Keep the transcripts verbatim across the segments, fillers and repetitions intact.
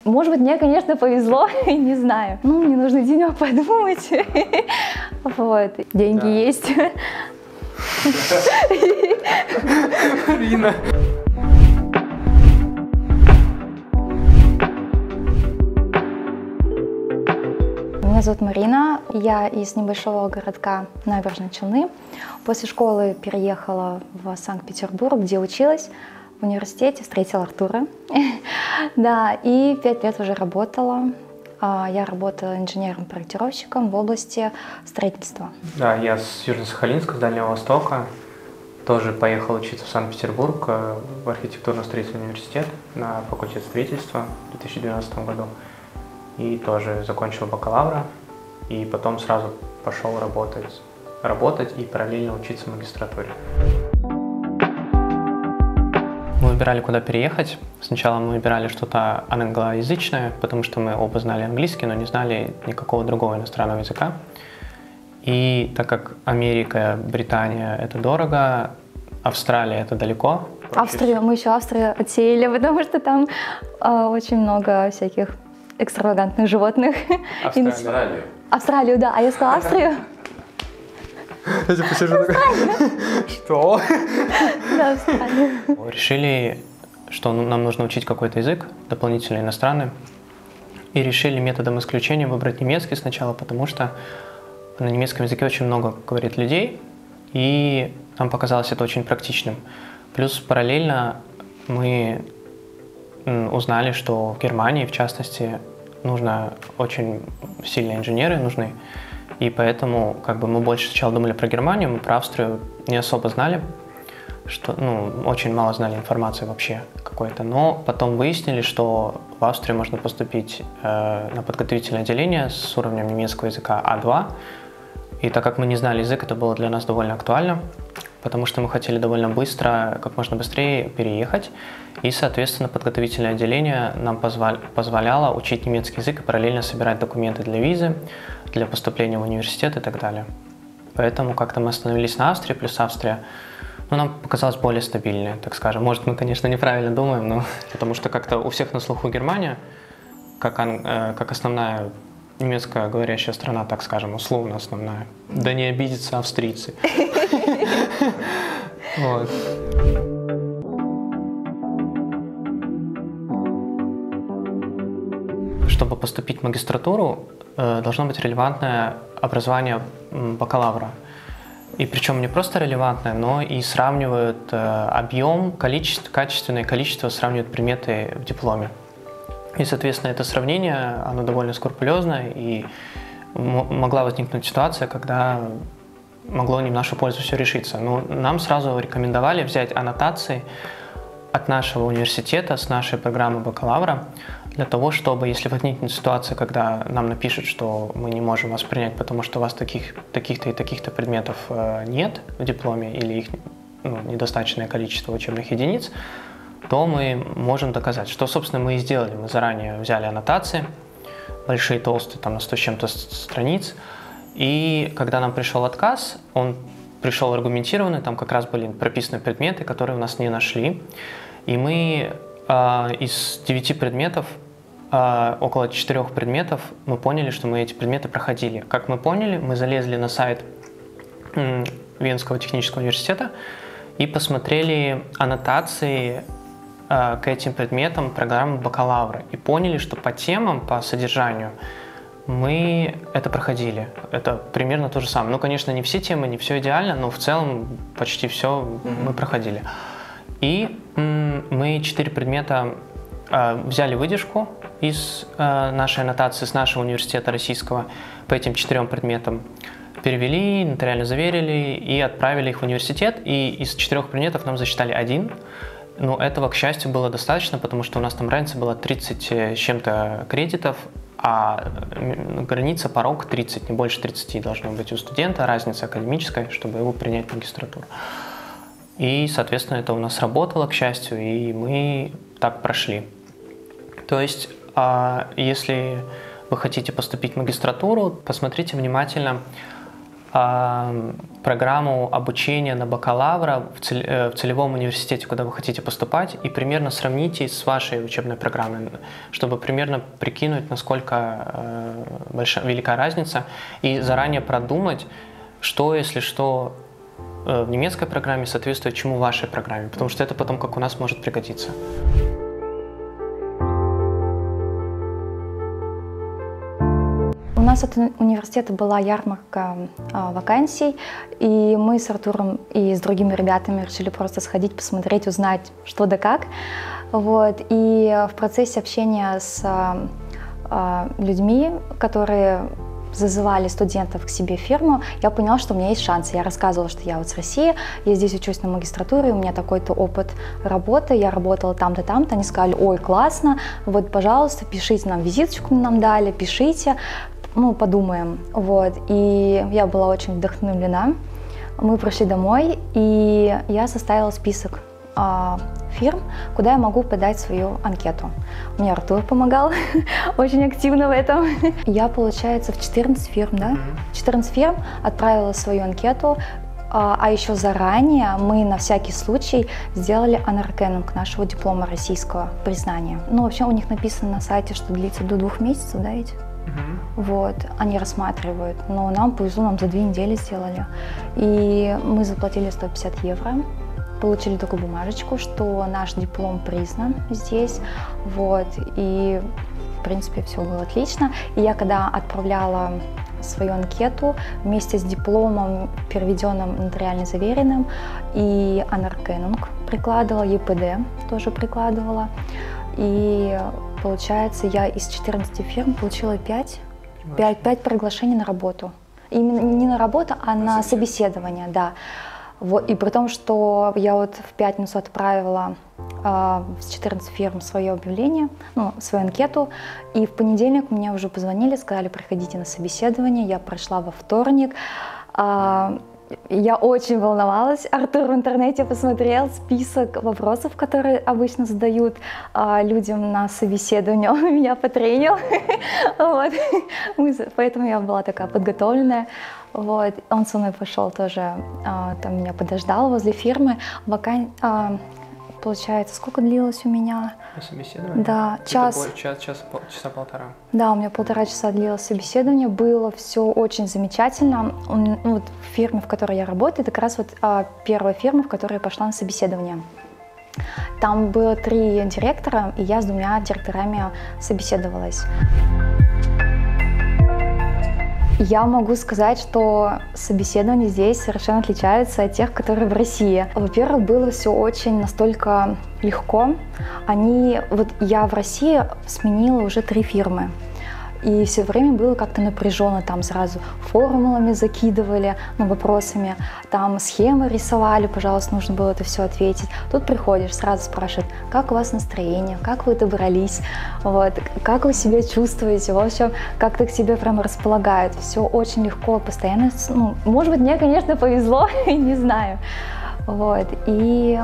Может быть, мне, конечно, повезло, не знаю. Ну, мне нужно денек подумать. Вот. Деньги да. Есть. Марина. Меня зовут Марина, я из небольшого городка Набережные Челны. После школы переехала в Санкт-Петербург, где училась. В университете встретила Артура. Да, и пять лет уже работала. Я работала инженером-проектировщиком в области строительства. Да, я с Южно-Сахалинска, с Дальнего Востока. Тоже поехал учиться в Санкт-Петербург в архитектурно-строительный университет на факультет строительства в две тысячи двенадцатом году. И тоже закончил бакалавра. И потом сразу пошел работать, работать и параллельно учиться в магистратуре. Мы выбирали, куда переехать. Сначала мы выбирали что-то англоязычное, потому что мы оба знали английский, но не знали никакого другого иностранного языка. И так как Америка, Британия – это дорого, Австралия – это далеко. Австрию, мы еще Австрию отсеяли, потому что там э, очень много всяких экстравагантных животных. Австралию. Австралию, да. А я сказала Австрию? Я тебе посижу такой. Что? Да, Австралию. Решили, что нам нужно учить какой-то язык, дополнительно иностранный. И решили методом исключения выбрать немецкий сначала, потому что на немецком языке очень много говорит людей, и нам показалось это очень практичным. Плюс параллельно мы узнали, что в Германии, в частности, нужно очень сильные инженеры нужны. И поэтому как бы мы больше сначала думали про Германию, мы про Австрию не особо знали, что, ну, очень мало знали информации вообще какой-то. Но потом выяснили, что в Австрию можно поступить э, на подготовительное отделение с уровнем немецкого языка А два. И так как мы не знали язык, это было для нас довольно актуально, потому что мы хотели довольно быстро, как можно быстрее переехать. И, соответственно, подготовительное отделение нам позволяло учить немецкий язык и параллельно собирать документы для визы, для поступления в университет и так далее. Поэтому как-то мы остановились на Австрии, плюс Австрия, ну, нам показалась более стабильной, так скажем. Может, мы, конечно, неправильно думаем, но потому что как-то у всех на слуху Германия, как, э, как основная немецкоговорящая страна, так скажем, условно основная. Да не обидятся австрийцы. Вот. Чтобы поступить в магистратуру, должно быть релевантное образование бакалавра. И причем не просто релевантное, но и сравнивают объем, количество, качественное количество, сравнивают предметы в дипломе. И, соответственно, это сравнение, оно довольно скрупулезное, и могла возникнуть ситуация, когда могло не в нашу пользу все решиться. Но нам сразу рекомендовали взять аннотации от нашего университета, с нашей программы бакалавра, для того, чтобы, если возникнет ситуация, когда нам напишут, что мы не можем вас принять, потому что у вас таких, таких-то и таких-то предметов нет в дипломе, или их, ну, недостаточное количество учебных единиц, то мы можем доказать, что, собственно, мы и сделали. Мы заранее взяли аннотации, большие, толстые, там на сто с чем-то страниц, и когда нам пришел отказ, он пришел аргументированный, там как раз были прописаны предметы, которые у нас не нашли, и мы э, из девяти предметов, э, около четырех предметов, мы поняли, что мы эти предметы проходили. Как мы поняли, мы залезли на сайт э, Венского технического университета и посмотрели аннотации к этим предметам программы бакалавра и поняли, что по темам, по содержанию мы это проходили. Это примерно то же самое. Ну, конечно, не все темы, не все идеально, но в целом почти все mm-hmm. мы проходили. И м, мы четыре предмета э, взяли выдержку из э, нашей аннотации, с нашего университета российского по этим четырем предметам, перевели, нотариально заверили и отправили их в университет. И из четырех предметов нам засчитали один. Но этого, к счастью, было достаточно, потому что у нас там разница была тридцать с чем-то кредитов, а граница, порог тридцать, не больше тридцати должно быть у студента, разница академическая, чтобы его принять в магистратуру. И, соответственно, это у нас работало, к счастью, и мы так прошли. То есть, если вы хотите поступить в магистратуру, посмотрите внимательно, программу обучения на бакалавра в целевом университете, куда вы хотите поступать, и примерно сравните с вашей учебной программой, чтобы примерно прикинуть, насколько большая, велика разница, и заранее продумать, что, если что, в немецкой программе соответствует чему в вашей программе, потому что это потом, как у нас, может пригодиться. У нас от университета была ярмарка а, вакансий, и мы с Артуром и с другими ребятами решили просто сходить, посмотреть, узнать, что да как. Вот. И в процессе общения с а, а, людьми, которые зазывали студентов к себе в фирму, я поняла, что у меня есть шансы. Я рассказывала, что я вот с России, я здесь учусь на магистратуре, у меня такой-то опыт работы, я работала там-то, там-то. Они сказали: ой, классно, вот, пожалуйста, пишите нам, визиточку нам дали, пишите. Ну, подумаем. Вот. И я была очень вдохновлена. Мы пришли домой, и я составила список а, фирм, куда я могу подать свою анкету. Мне Артур помогал очень активно в этом. Я, получается, в четырнадцать фирм, да? четырнадцать фирм отправила свою анкету. А, а еще заранее мы на всякий случай сделали анаркенинг нашего диплома российского признания. Ну, вообще у них написано на сайте, что длится до двух месяцев, да, ведь? Uh-huh. Вот, они рассматривают, но нам повезло, нам за две недели сделали. И мы заплатили сто пятьдесят евро, получили такую бумажечку, что наш диплом признан здесь, вот, и в принципе все было отлично. И я когда отправляла свою анкету вместе с дипломом, переведенным, нотариально заверенным, и анаркенинг прикладывала, е пэ дэ тоже прикладывала. И получается, я из четырнадцати фирм получила пять, пять, пять приглашений на работу. Именно не на работу, а на, на собеседование, да. Вот, и при том, что я вот в пятницу отправила э, с четырнадцати фирм свое объявление, ну, свою анкету, и в понедельник мне уже позвонили, сказали: приходите на собеседование. Я прошла во вторник. Э, Я очень волновалась. Артур в интернете посмотрел список вопросов, которые обычно задают а, людям на собеседовании. Он меня потренил. Вот. Поэтому я была такая подготовленная. Вот. Он со мной пошел тоже, а, там меня подождал возле фирмы. Вакан... А, получается, сколько длилось у меня? Собеседование? Да, час. Час, час, часа полтора. Да, у меня полтора часа длилось собеседование, было все очень замечательно. Ну, вот в фирме, в которой я работаю, это как раз вот а, первая фирма, в которой я пошла на собеседование. Там было три директора, и я с двумя директорами собеседовалась. Я могу сказать, что собеседования здесь совершенно отличаются от тех, которые в России. Во-первых, было все очень настолько легко. Они, вот я в России сменила уже три фирмы. И все время было как-то напряженно, там сразу формулами закидывали, ну, вопросами, там схемы рисовали, пожалуйста, нужно было это все ответить. Тут приходишь, сразу спрашивают: как у вас настроение, как вы добрались, вот, как вы себя чувствуете, в общем, как-то к себе прям располагают. Все очень легко, постоянно, ну, может быть, мне, конечно, повезло, не знаю. Вот, и...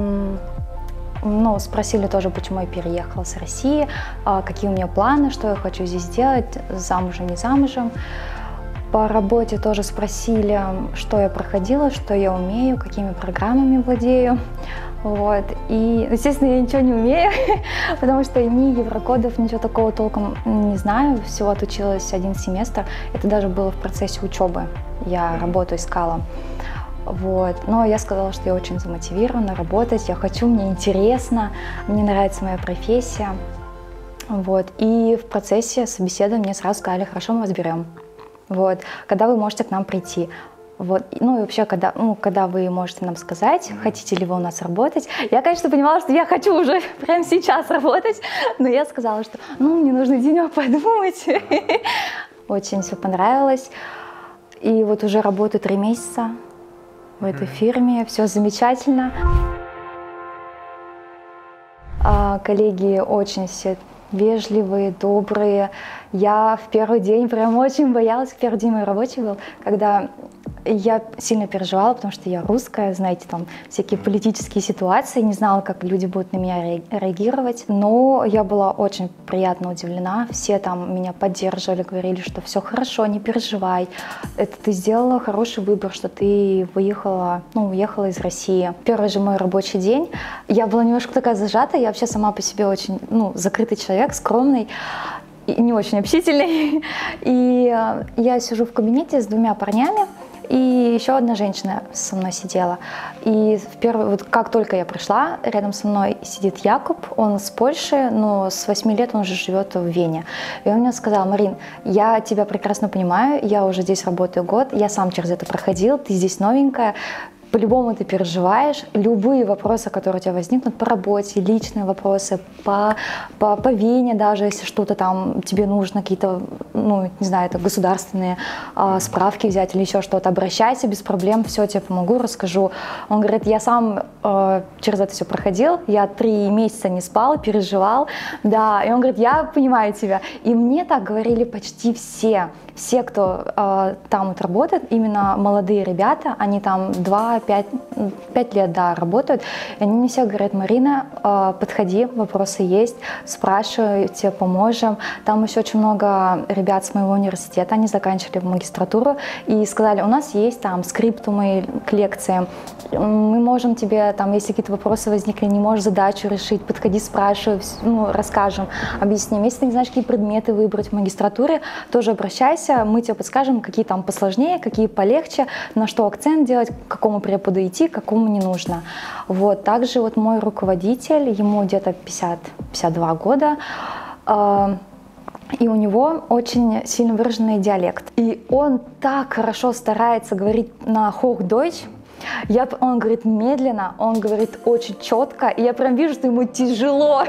Ну, спросили тоже, почему я переехала с России, какие у меня планы, что я хочу здесь делать, замужем, не замужем. По работе тоже спросили, что я проходила, что я умею, какими программами владею. Вот. И, естественно, я ничего не умею, потому что ни еврокодов, ничего такого толком не знаю. Всего отучилась один семестр. Это даже было в процессе учебы. Я работу искала. Вот. Но я сказала, что я очень замотивирована работать, я хочу, мне интересно, мне нравится моя профессия. Вот. И в процессе собеседования мне сразу сказали: хорошо, мы вас берем. Вот. Когда вы можете к нам прийти. Вот. Ну и вообще, когда, ну, когда вы можете нам сказать, хотите ли вы у нас работать. Я, конечно, понимала, что я хочу уже прямо сейчас работать, но я сказала, что ну, мне нужно денек подумать. Очень все понравилось. И вот уже работаю три месяца в этой фирме, все замечательно. А, коллеги очень все вежливые, добрые. Я в первый день прям очень боялась, в первый день мой рабочий был, когда Я сильно переживала, потому что я русская, знаете, там всякие политические ситуации, не знала, как люди будут на меня реагировать. Но я была очень приятно удивлена. Все там меня поддерживали, говорили, что все хорошо, не переживай. Это ты сделала хороший выбор, что ты выехала, ну, уехала из России. Первый же мой рабочий день. Я была немножко такая зажатая, я вообще сама по себе очень, ну, закрытый человек, скромный. И не очень общительный. И я сижу в кабинете с двумя парнями, и еще одна женщина со мной сидела. И в первый, вот как только я пришла, рядом со мной сидит Якуб, он с Польши, но с восьми лет он уже живет в Вене. И он мне сказал: Марин, я тебя прекрасно понимаю, я уже здесь работаю год, я сам через это проходил, ты здесь новенькая, по-любому ты переживаешь, любые вопросы, которые у тебя возникнут по работе, личные вопросы, по, по, по Вене даже, если что-то там тебе нужно, какие-то, ну, не знаю, это государственные э, справки взять или еще что-то, обращайся без проблем, все, тебе помогу, расскажу. Он говорит, я сам э, через это все проходил, я три месяца не спал, переживал, да, и он говорит, я понимаю тебя. И мне так говорили почти все. Все, кто э, там вот работает, именно молодые ребята, они там два-пять лет, да, работают, и они мне все говорят, Марина, э, подходи, вопросы есть, спрашивай, тебе поможем. Там еще очень много ребят с моего университета, они заканчивали магистратуру и сказали, у нас есть там скриптумы к лекциям, мы можем тебе, там, если какие-то вопросы возникли, не можешь задачу решить, подходи, спрашивай, ну, расскажем, объясним. Если ты не знаешь, какие предметы выбрать в магистратуре, тоже обращайся, мы тебе подскажем, какие там посложнее, какие полегче, на что акцент делать, к какому преподу идти, к какому не нужно. Вот. Также вот мой руководитель, ему где-то пятьдесят-пятьдесят два года, э и у него очень сильно выраженный диалект. И он так хорошо старается говорить на Hochdeutsch. Я, он говорит медленно, он говорит очень четко, и я прям вижу, что ему тяжело.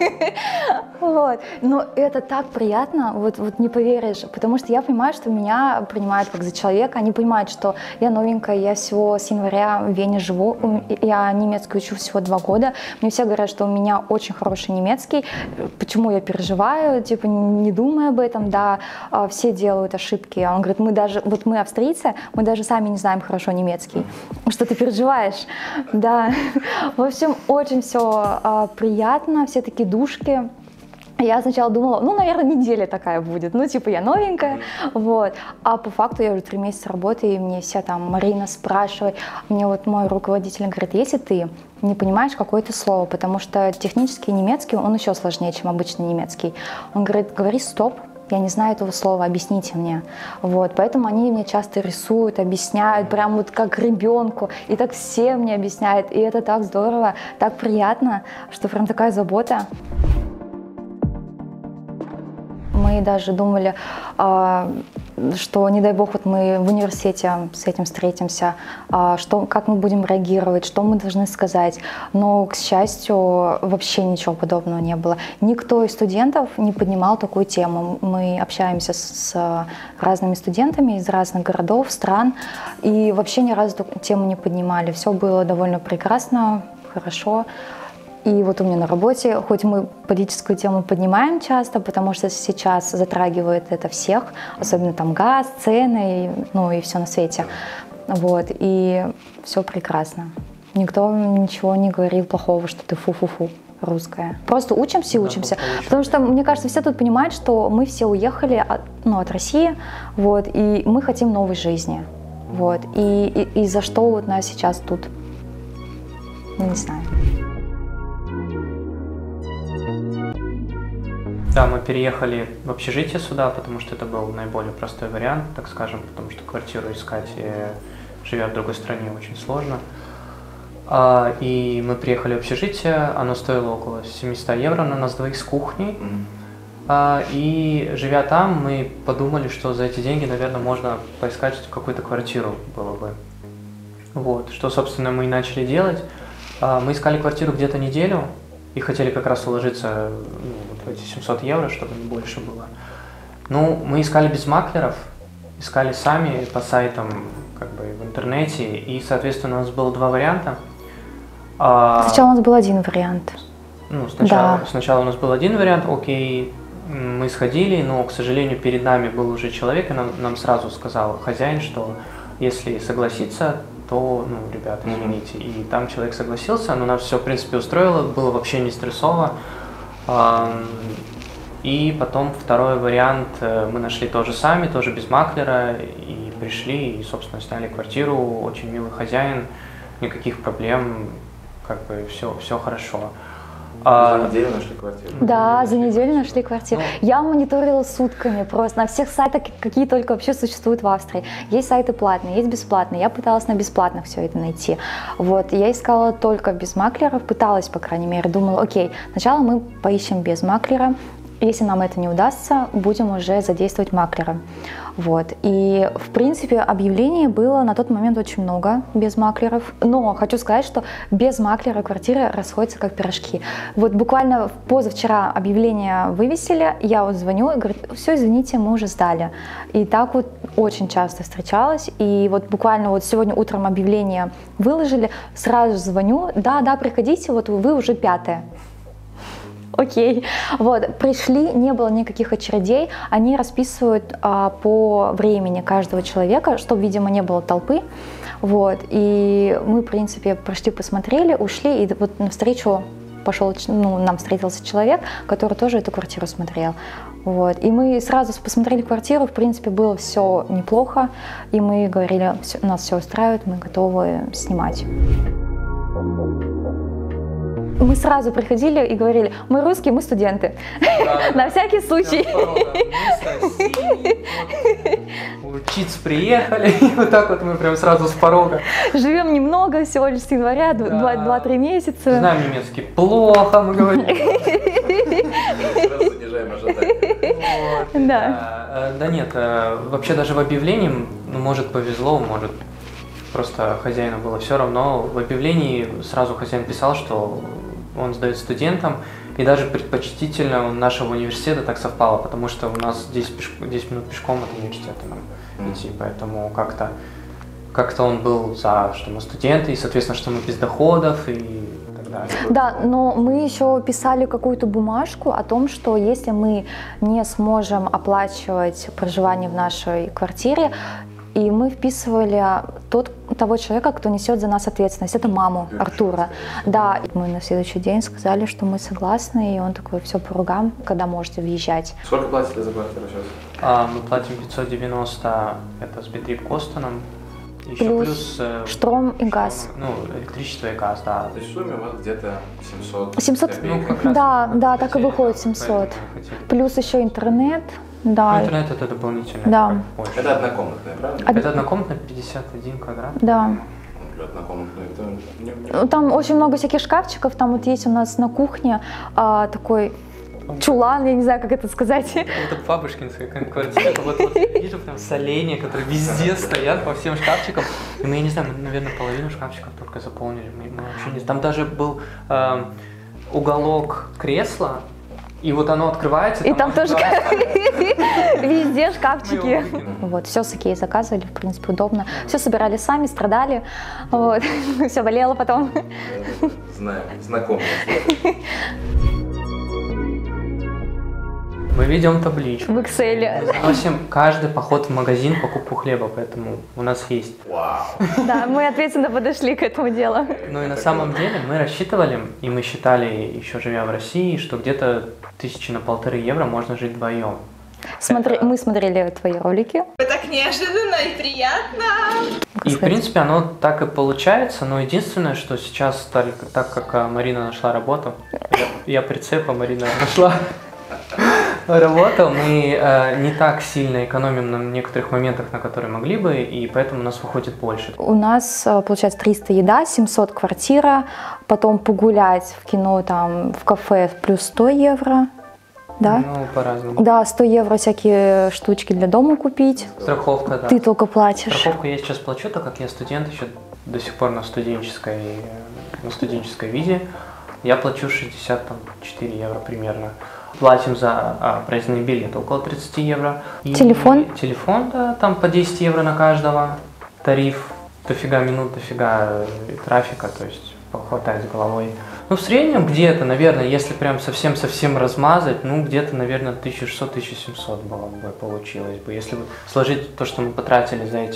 Вот. Но это так приятно, вот, вот не поверишь, потому что я понимаю, что меня принимают как за человека, они понимают, что я новенькая, я всего с января в Вене живу, я немецкий учу всего два года, мне все говорят, что у меня очень хороший немецкий, почему я переживаю, типа не думай об этом, да, все делают ошибки. Он говорит, мы даже, вот мы австрийцы, мы даже сами не знаем хорошо немецкий. Что ты переживаешь, да. В общем, очень все а, приятно, все такие душки. Я сначала думала, ну, наверное, неделя такая будет, ну, типа, я новенькая, вот. А по факту я уже три месяца работаю, и мне все там, Марина, спрашивает, мне вот мой руководитель говорит, если ты не понимаешь какое-то слово, потому что технический немецкий, он еще сложнее, чем обычный немецкий, он говорит, говори стоп. Я не знаю этого слова, объясните мне. Вот, поэтому они мне часто рисуют, объясняют, прям вот как ребенку. И так все мне объясняют. И это так здорово, так приятно, что прям такая забота. Мы даже думали, что, не дай бог, вот мы в университете с этим встретимся, что, как мы будем реагировать, что мы должны сказать. Но, к счастью, вообще ничего подобного не было. Никто из студентов не поднимал такую тему. Мы общаемся с разными студентами из разных городов, стран, и вообще ни разу эту тему не поднимали. Все было довольно прекрасно, хорошо. И вот у меня на работе, хоть мы политическую тему поднимаем часто, потому что сейчас затрагивает это всех, особенно там газ, цены, ну и все на свете. Вот, и все прекрасно. Никто ничего не говорил плохого, что ты фу-фу-фу русская. Просто учимся и учимся. Да, потому что, мне кажется, все тут понимают, что мы все уехали от, ну, от России, вот, и мы хотим новой жизни. Вот, и, и, и за что вот нас сейчас тут, ну, не знаю. Да, мы переехали в общежитие сюда, потому что это был наиболее простой вариант, так скажем, потому что квартиру искать, живя в другой стране, очень сложно. И мы приехали в общежитие, оно стоило около семьсот евро на нас двоих с кухней. И живя там, мы подумали, что за эти деньги, наверное, можно поискать какую-то квартиру было бы. Вот, что, собственно, мы и начали делать. Мы искали квартиру где-то неделю и хотели как раз уложиться, ну, вот в эти семьсот евро, чтобы не больше было. Ну, мы искали без маклеров, искали сами по сайтам, как бы в интернете, и, соответственно, у нас было два варианта. Сначала у нас был один вариант. Ну, сначала, да. сначала у нас был один вариант, окей, мы сходили, но, к сожалению, перед нами был уже человек, и нам, нам сразу сказал хозяин, что Если согласиться, то, ну, ребята, извините. И там человек согласился, но нас все, в принципе, устроило, было вообще не стрессово. И потом второй вариант, мы нашли тоже сами, тоже без маклера, и пришли, и, собственно, сняли квартиру, очень милый хозяин, никаких проблем, как бы все, все хорошо. За неделю нашли квартиру? Да, за неделю нашли квартиру. Ну, я мониторила сутками просто на всех сайтах, какие только вообще существуют в Австрии. Есть сайты платные, есть бесплатные. Я пыталась на бесплатных все это найти. Вот, я искала только без маклеров, пыталась, по крайней мере, думала, окей, сначала мы поищем без маклера. Если нам это не удастся, будем уже задействовать маклера. Вот. И, в принципе, объявлений было на тот момент очень много без маклеров. Но хочу сказать, что без маклера квартиры расходятся как пирожки. Вот буквально позавчера объявление вывесили, я вот звоню и говорю, все, извините, мы уже сдали. И так вот очень часто встречалась. И вот буквально вот сегодня утром объявление выложили, сразу звоню, да, да, приходите, вот вы уже пятая. Окей, вот, пришли, не было никаких очередей, они расписывают а, по времени каждого человека, чтобы, видимо, не было толпы, вот, и мы, в принципе, прошли, посмотрели, ушли, и вот навстречу пошел, ну, нам встретился человек, который тоже эту квартиру смотрел, вот, и мы сразу посмотрели квартиру, в принципе, было все неплохо, и мы говорили, все, нас все устраивает, мы готовы снимать. Мы сразу приходили и говорили, мы русские, мы студенты, да, на всякий случай. Учиться приехали, и вот так вот мы прям сразу с порога. Живем немного, всего лишь с января, два-три месяца. Знаем немецкий плохо, мы говорим. Сразу снижаем ожидания. Да. Да нет, вообще даже в объявлении, ну, может, повезло, может, просто хозяину было все равно. В объявлении сразу хозяин писал, что он сдает студентам, и даже предпочтительно нашего университета так совпало, потому что у нас десять, пеш... десять минут пешком от университета нам mm. идти, поэтому как-то как-то он был за, что мы студенты, и, соответственно, что мы без доходов и так далее. Да, но мы еще писали какую-то бумажку о том, что если мы не сможем оплачивать проживание в нашей квартире, и мы вписывали тот, того человека, кто несет за нас ответственность. Это маму Артура. Да, и мы на следующий день сказали, что мы согласны, и он такой, все по ругам, когда можете въезжать. Сколько платите за квартиру сейчас? А, мы платим пятьсот девяносто, это с Бетрик-Костоном. Еще плюс, плюс э, штром и газ. Штром, ну, электричество и газ, да. То есть в сумме у вас где-то семьсот? семьсот, ну, как раз да, да, так и выходит семьсот. Плюс еще интернет. Да. Интернет это дополнительно. Да. Это, это однокомнатная, правда? Это однокомнатная, пятьдесят один квадрат. Да. Однокомнатная, это... Там очень много всяких шкафчиков, там вот есть у нас на кухне а, такой чулан, я не знаю, как это сказать. Это бабушкинская квартира, вот, вот вижу прям соленья, которые везде стоят по всем шкафчикам. И мы, я не знаю, мы, наверное, половину шкафчиков только заполнили. Мы, мы вообще не... Там даже был э, уголок кресла, и вот оно открывается. И там, там тоже везде шкафчики. Вот, все с Икеи заказывали, в принципе, удобно. Все собирали сами, страдали. Вот. Все болело потом. Знаю, знакомо. Мы ведем табличку. В Excel. Мы заносим каждый поход в магазин покупку хлеба, поэтому у нас есть. Вау. Да, мы ответственно подошли к этому делу. Ну и на самом деле мы рассчитывали, и мы считали, еще живя в России, что где-то тысячи на полторы евро можно жить вдвоем. Смотри, мы смотрели твои ролики. Так неожиданно и приятно. И в принципе оно так и получается, но единственное, что сейчас, так как Марина нашла работу, я, я прицеп, а Марина нашла работу, мы э, не так сильно экономим на некоторых моментах, на которые могли бы, и поэтому у нас выходит больше. У нас получается триста еда, семьсот квартира, потом погулять в кино, там, в кафе плюс сто евро. Да? Ну, по-разному. Да, сто евро всякие штучки для дома купить. Страховка, да. Ты только платишь. Страховку я сейчас плачу, так как я студент, еще до сих пор на студенческой, на студенческой визе. Я плачу шестьдесят четыре евро примерно. Платим за а, проездные билеты около тридцати евро. И телефон? Телефон, да, там по десять евро на каждого. Тариф, дофига минут, дофига трафика, то есть хватает с головой. Ну, в среднем где-то, наверное, если прям совсем-совсем размазать, ну, где-то, наверное, тысяча шестьсот — тысяча семьсот было бы, получилось бы. Если сложить то, что мы потратили за эти,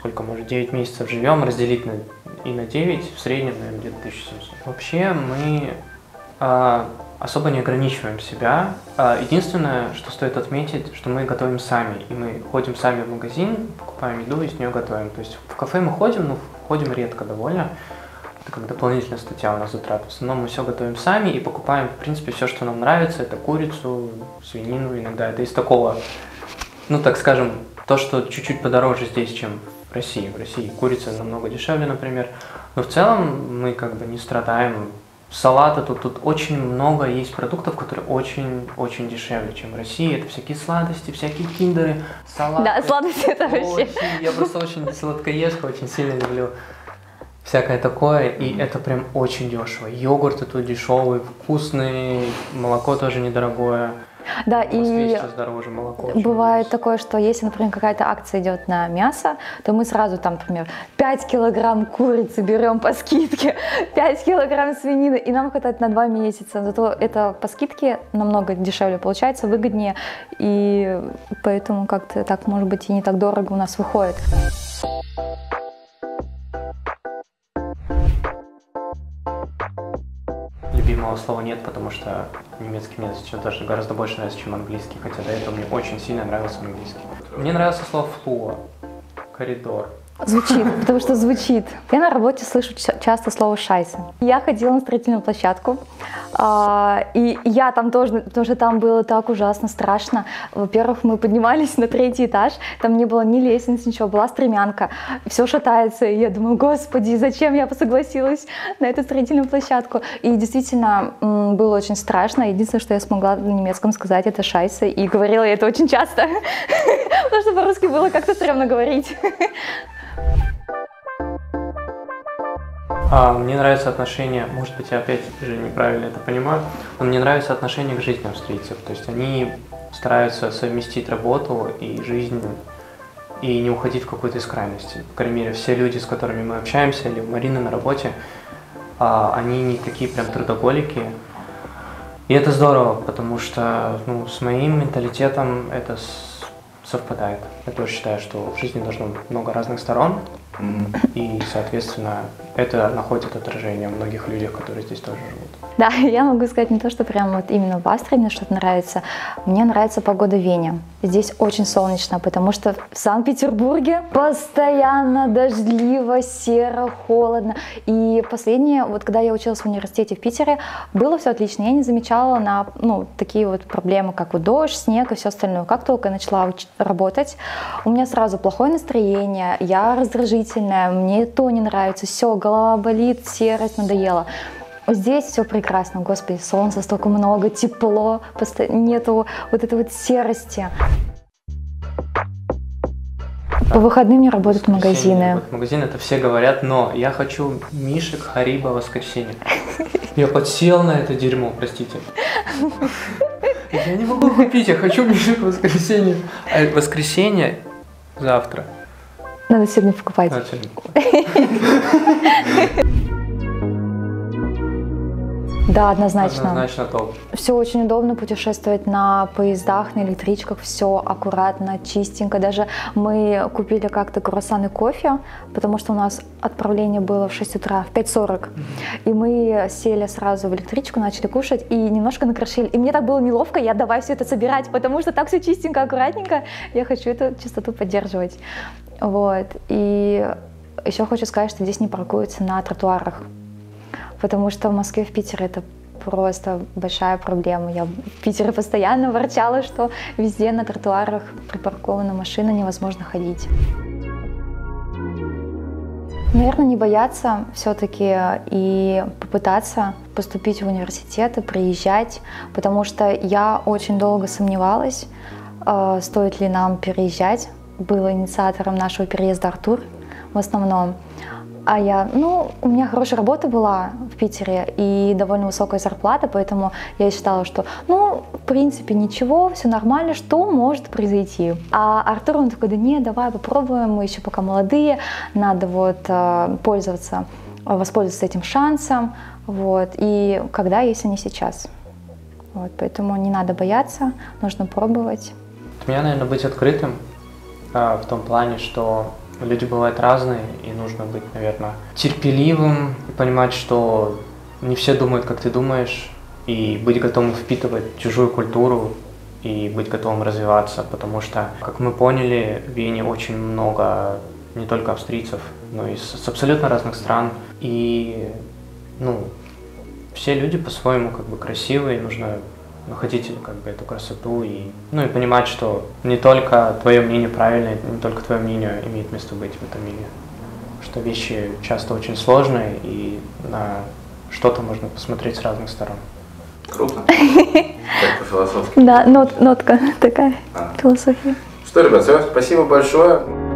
сколько, может, девять месяцев живем, разделить на, и на девять, в среднем, наверное, где-то тысяча семьсот. Вообще мы э, особо не ограничиваем себя. Э, единственное, что стоит отметить, что мы готовим сами. И мы ходим сами в магазин, покупаем еду и с нее готовим. То есть в кафе мы ходим, но ходим редко довольно. Это как дополнительная статья у нас затрат. В основном мы все готовим сами и покупаем, в принципе, все, что нам нравится. Это курицу, свинину иногда. Это из такого, ну, так скажем, то, что чуть-чуть подороже здесь, чем в России. В России курица намного дешевле, например. Но в целом мы как бы не страдаем. Салата тут, тут очень много есть продуктов, которые очень-очень дешевле, чем в России. Это всякие сладости, всякие киндеры, салаты. Да, сладости это вообще. Очень, я просто очень сладкоежка, очень сильно люблю всякое такое, и это прям очень дешево. Йогурты тут дешевые, вкусные, молоко тоже недорогое. Да, В Москве и сейчас дороже молоко. бывает такое, что если, например, какая-то акция идет на мясо, то мы сразу там, например, пять килограмм курицы берем по скидке, пять килограмм свинины, и нам хватает на два месяца. Зато это по скидке намного дешевле получается, выгоднее, и поэтому как-то так, может быть, и не так дорого у нас выходит. Любимого слова нет, потому что немецкий мне сейчас даже гораздо больше нравится, чем английский, хотя до этого мне очень сильно нравился английский. Мне нравится слово «флуа», «коридор». Звучит, потому что звучит. Я на работе слышу часто слово «шайса». Я ходила на строительную площадку, и я там тоже, тоже там было так ужасно страшно. Во-первых, мы поднимались на третий этаж, там не было ни лестниц, ничего, была стремянка, все шатается, и я думаю, господи, зачем я согласилась на эту строительную площадку? И действительно было очень страшно. Единственное, что я смогла на немецком сказать, это «шайса», и говорила я это очень часто, потому что по-русски было как-то стрёмно говорить. А, мне нравится отношение, может быть, я опять же неправильно это понимаю, но мне нравится отношение к жизни австрийцев. То есть они стараются совместить работу и жизнь, и не уходить в какую-то из крайности. По крайней мере, все люди, с которыми мы общаемся, или Марина на работе, а, они не такие прям трудоголики. И это здорово, потому что ну, с моим менталитетом это совпадает. Я тоже считаю, что в жизни должно быть много разных сторон, mm-hmm. и, соответственно, это находит отражение в многих людях, которые здесь тоже живут. Да, я могу сказать не то, что прям вот именно в Австрии мне что-то нравится. Мне нравится погода в Вене. Здесь очень солнечно, потому что в Санкт-Петербурге постоянно дождливо, серо, холодно. И последнее, вот когда я училась в университете в Питере, было все отлично. Я не замечала на ну, такие вот проблемы, как вот дождь, снег и все остальное. Как только я начала уч- работать, у меня сразу плохое настроение, я раздражительная, мне то не нравится, все, голова болит, серость надоела. Здесь все прекрасно, господи, солнца столько много, тепло, нету вот этой вот серости. По выходным не работают магазины. Вот магазин это все говорят, но я хочу мишек Хариба в воскресенье. Я подсел на это дерьмо, простите. Я не могу купить, я хочу мишек в воскресенье. А воскресенье завтра. Надо сегодня покупать. Надо сегодня покупать. Да, однозначно. Однозначно топ. Все очень удобно путешествовать на поездах, на электричках, все аккуратно, чистенько. Даже мы купили как-то круассан и кофе, потому что у нас отправление было в шесть утра, в пять сорок. Mm-hmm. И мы сели сразу в электричку, начали кушать и немножко накрошили. И мне так было неловко, я давай все это собирать, потому что так все чистенько, аккуратненько. Я хочу эту чистоту поддерживать. Вот. И еще хочу сказать, что здесь не паркуются на тротуарах. Потому что в Москве, в Питере это просто большая проблема. Я в Питере постоянно ворчала, что везде на тротуарах припаркована машина, невозможно ходить. Наверное, не бояться все-таки и попытаться поступить в университет и приезжать, потому что я очень долго сомневалась, стоит ли нам переезжать. Был инициатором нашего переезда Артур в основном. А я, ну, у меня хорошая работа была в Питере и довольно высокая зарплата, поэтому я считала, что, ну, в принципе, ничего, все нормально, что может произойти. А Артур, он такой, да нет, давай попробуем, мы еще пока молодые, надо вот пользоваться, воспользоваться этим шансом, вот, и когда, если не сейчас. Вот, поэтому не надо бояться, нужно пробовать. У меня, наверное, быть открытым а, в том плане, что Люди бывают разные, и нужно быть, наверное, терпеливым, и понимать, что не все думают, как ты думаешь, и быть готовым впитывать чужую культуру, и быть готовым развиваться, потому что, как мы поняли, в Вене очень много не только австрийцев, но и с, с абсолютно разных стран, и, ну, все люди по-своему как бы красивые, нужно находить как бы эту красоту и, ну, и понимать, что не только твое мнение правильное, не только твое мнение имеет место быть в этом мире, что вещи часто очень сложные и на что-то можно посмотреть с разных сторон. Круто. Как по-философски. Да, нот, нотка такая, А. философия. Что, ребят, все, спасибо большое.